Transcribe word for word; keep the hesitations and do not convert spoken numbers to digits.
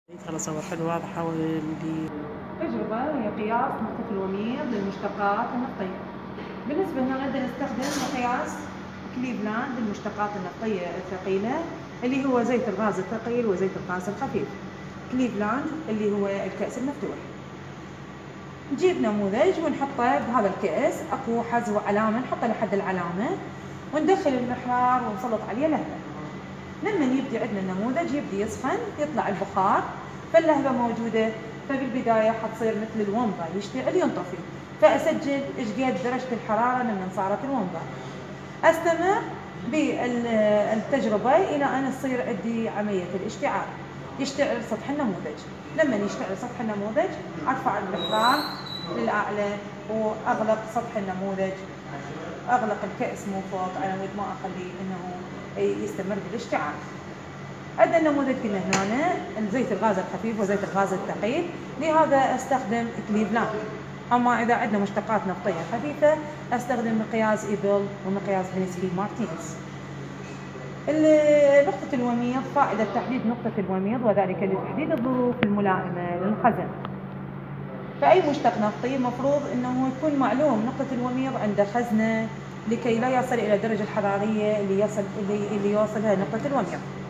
خلاص أول واضحة وندير تجربة هي قياس نقطة الوميض للمشتقات النفطية. بالنسبة لنا بدنا نستخدم مقياس كليفلاند للمشتقات النفطية الثقيلة اللي هو زيت الغاز الثقيل وزيت الغاز الخفيف. كليفلاند اللي هو الكأس المفتوح. نجيب نموذج ونحطه بهذا الكأس، اكو حز وعلامة نحطه لحد العلامة وندخل المحرار ونسلط عليه لهبة. لما يبدي عندنا النموذج يبدي يسخن يطلع البخار، فاللهبة موجودة، فبالبداية حتصير مثل الومضة يشتعل ينطفي، فأسجل إيش قد درجة الحرارة لما صارت الومضة. أستمر بالتجربة إلى أن تصير عندي عملية الاشتعال، يشتعل سطح النموذج. لما يشتعل سطح النموذج أرفع المحرار للأعلى وأغلق سطح النموذج، أغلق الكأس من فوق على مود ما أخليه إنه يستمر بالاشتعال. عندنا النموذج قلنا هنا زيت الغاز الخفيف وزيت الغاز الثقيل، لهذا استخدم كليفلاند. اما اذا عندنا مشتقات نفطيه خفيفه استخدم مقياس ايبل ومقياس هينسكي مارتينز. نقطة الوميض، فائدة تحديد نقطة الوميض وذلك لتحديد الظروف الملائمة للخزن. فأي مشتق نفطي مفروض انه يكون معلوم نقطة الوميض عند خزنه لكي لا يصل الى الدرجة الحرارية اللي يصل اللي, اللي يوصلها نقطة الوميض.